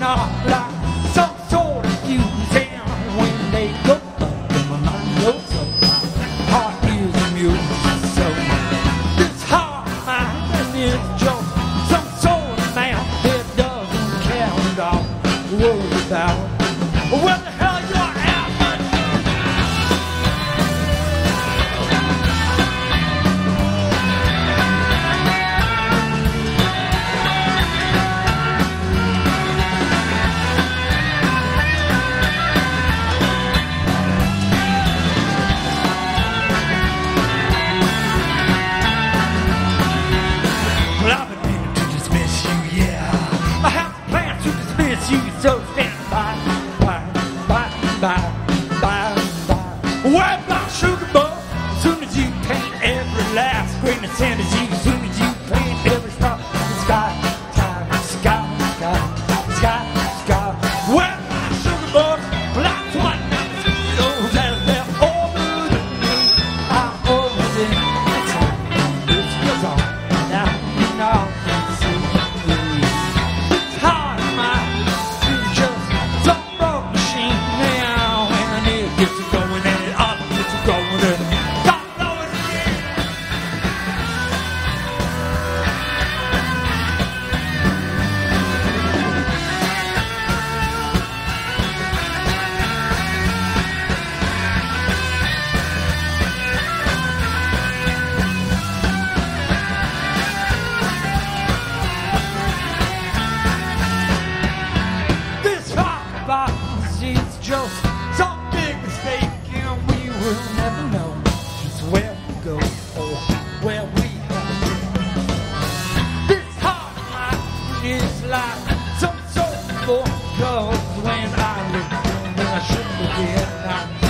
not like some sort of museum. When they go up and my mind goes up, heart is music so much. This heart of mine is just some sort of man that doesn't care at all. Worry about what the hell you're having. Well, I've been meaning to dismiss you, yeah. I have a plan to dismiss you, so stand by. Wipe my sugar bowl as soon as you paint every last grain of sand as you, as soon as you paint every star in the sky, sky. Wipe my sugar bowl, like one those that are left over me. I'm over there. It's goes on now, see me. It's hard, my it's just some broke machine now, and it gets to going and it up gets to going and stop blowing again. This heart box is just some big mistake, and we will never know just where we go or where we have been. This heart of mine is like some sort of book, 'cause when I look, then I shouldn't forget.